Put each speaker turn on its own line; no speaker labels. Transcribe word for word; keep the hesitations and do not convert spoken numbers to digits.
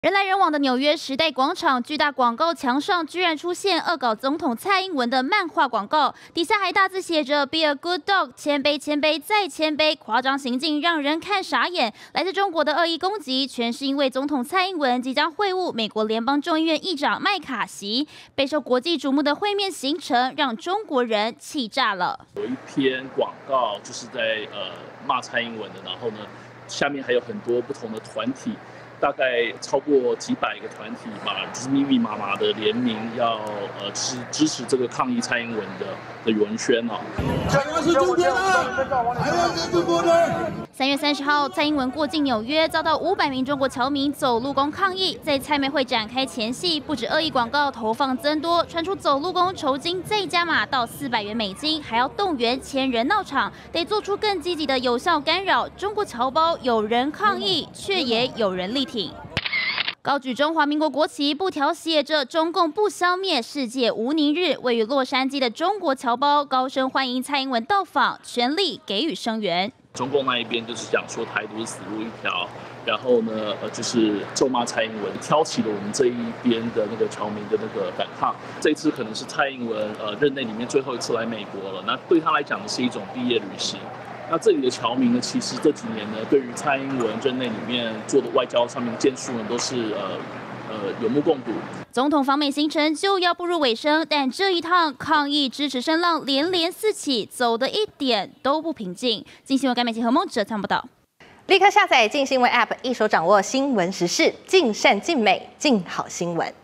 人来人往的纽约时代广场，巨大广告墙上居然出现恶搞总统蔡英文的漫画广告，底下还大字写着 "Be a good dog"， 谦卑、谦卑再谦卑，夸张行径让人看傻眼。来自中国的恶意攻击，全是因为总统蔡英文即将会晤美国联邦众议院议长麦卡锡，备受国际瞩目的会面行程让中国人气炸了。
有一篇广告就是在呃骂蔡英文的，然后呢，下面还有很多不同的团体。 大概超过几百个团体吧，就是密密麻麻的联名要呃支支持这个抗议蔡英文的的文宣哦。
台湾是中国的，台湾是中国的。
三月三十号，蔡英文过境纽约，遭到五百名中国侨民走路工抗议。在蔡美会展开前夕，不止恶意广告投放增多，传出走路工酬金再加码到四百元美金，还要动员千人闹场，得做出更积极的有效干扰。中国侨胞有人抗议，却也有人力挺。 高举中华民国国旗，布条写着“中共不消灭，世界无宁日”。位于洛杉矶的中国侨胞高声欢迎蔡英文到访，全力给予声援。
中共那一边就是讲说台独是死路一条，然后呢，呃，就是咒骂蔡英文，挑起了我们这一边的那个侨民的那个反抗。这一次可能是蔡英文呃任内里面最后一次来美国了，那对他来讲是一种毕业旅行。 那这里的侨民呢，其实这几年呢，对于蔡英文任内里面做的外交上面的建树呢，都是呃呃有目共睹。
总统访美行程就要步入尾声，但这一趟抗议支持声浪连连四起，走的一点都不平静。镜新闻该媒体何梦哲参报道。
立刻下载镜新闻 App， 一手掌握新闻时事，尽善尽美，尽好新闻。